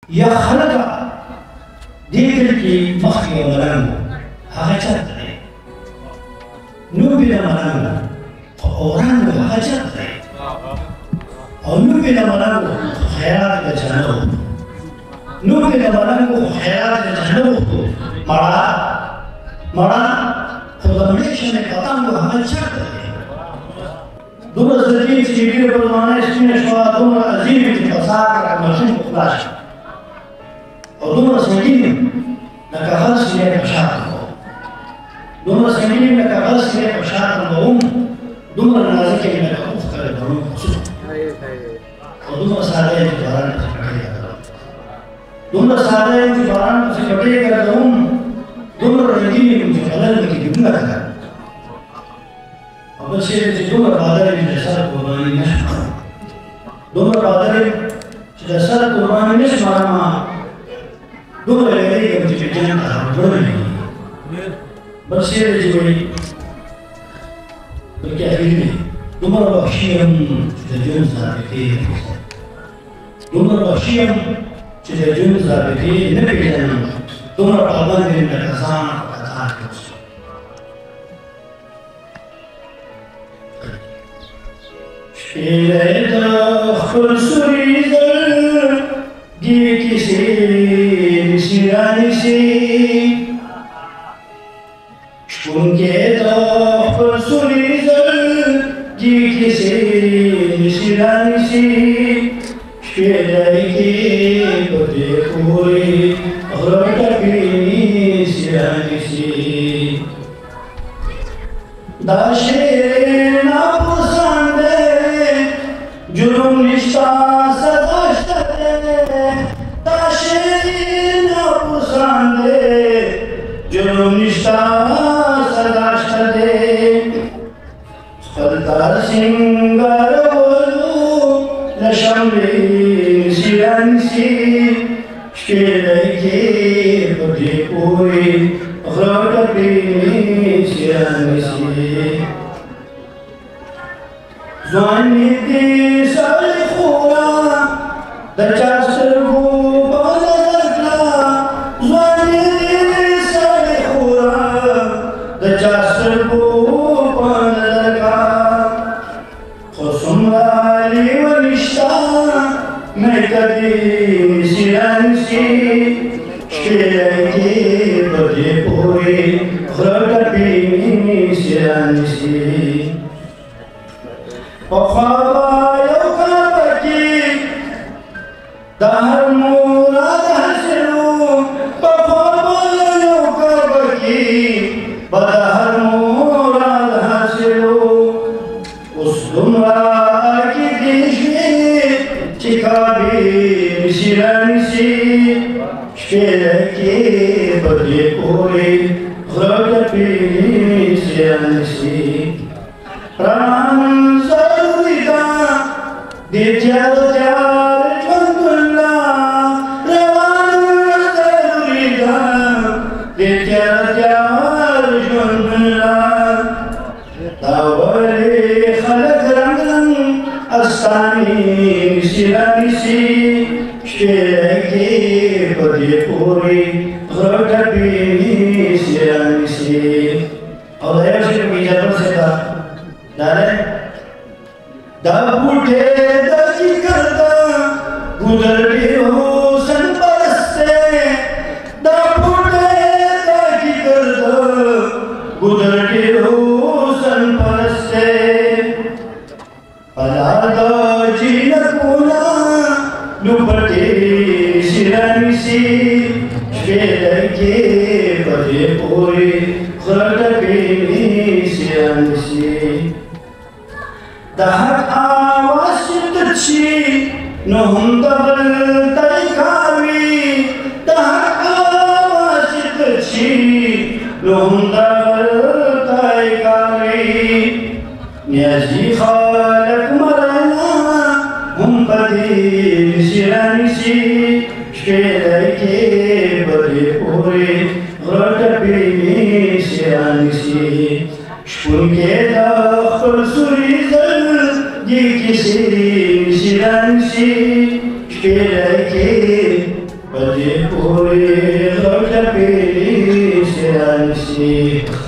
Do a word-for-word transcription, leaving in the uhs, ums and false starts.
یا خلقا دیگر کی مخی ولنگو هغه چرته دی نوبی د ملنګو خو اورنګو هغه چرته دی او نوبی د ملنګو خیرات د جنو نوبی د ملنګو خیرات د جنو مړه مړه خو د مړیشن پتنګو هغه چرته دی دومره زرګین چې ډېره په زمانه سپینه شوه دومره عظیم چې په سار کړه ماشین په خلاص شو او دومره سنګین لکه غل سینې په شا کړو دومره سنګین لکه غل سینې په شا کړو دومره نازک یې لکه اوښکه د بڼو په څوک او دومره ساده یې چې باران پسې پټۍ ګرځوم دومره ساده یې چې باران پسې پټۍ ګرځوم دومره رنګین یم چې په لنډ کې ګیدونه ښکاري او بل شی دی چې دومره بادر یم چې د سر قرباني نه شم کړم دومره بادر یم چې د سر قرباني نه شم کړم دومره ویریږم چې په جنت ته وړلی بل شی دی چې وایي بلکې اخري دی دومره وحشي یم چې د ژوند ضابطې دومره وحشي یم چې د ژوند ضابطې نه پېژنم دومره پابند یم لکه ځان په قطار کې اوسم شپېلۍ د خپل سوري زړګي کیسې نیسي رانیسي شپونکې د خپل سوري زړګي کیسې نیسي رانیسي شپېلۍ کې په دې پورې غره ټپې نیسي رانیسي دا شعر ناپسند جرم نشتا سزا شته دا شعر ناپسند جرم نشتا سزا شته خپل تار سنگارولو له شملې نیسي رانیسي شپېلۍ کې په دې پورې غره ټپې نیسي رانیسي ځواني دې سړی خورا د چا سترګو په نظر کړه ځواني دې سړی خورا د چا سترګو په نظر کړه خو څومره لیوني شته میکه دې نیسي رانیسي شپېلۍ کې په دې پورې غره ټپې نیسي رانیسي پخوا به یو کعبه کې د هر مراد حاصل و پخوا به یو کعبه کې به د هر مراد حاصل و اوس دومره عقیدې شوې چې کعبې نیسي رانیسي شپېلۍ کې په دې پورې غره ټپې نیسي رانیسي روان ضروري ده د تیار تیار ژوندونه روان ضروري ده د تیار تیار ژوندونه دا ولې خلک رنګ رنګ استاني نیسي رانیسي شپېلۍ کې په دې پورې غره ټپې نیسي رانیسي او دا یو شی په اجازه پسې ده داره دا بوټه د ذکر دا ګودر ډیرو سن پرسته دا بوټه د ذکر دا ګودر ډیرو سن پرسته پلا د جنکونا لوپټه شرانسی شپېلۍ کې په دې پورې غره ټپې نیسي رانیسي د حق آواز چې تت شي نو هم د بل تی کار وي د حق آواز چې تت شي نو هم د بل تی کار وي نیازي خلک مرانا هم په دې نیسي رانیسي شپېلۍ کې په دې پورې غره ټپې نیسي رانیسي شپونکې د خپل سوري زړګي کیسې نیسي رانیسي شپېلۍ کې Bajipuri Lordapiri Siransi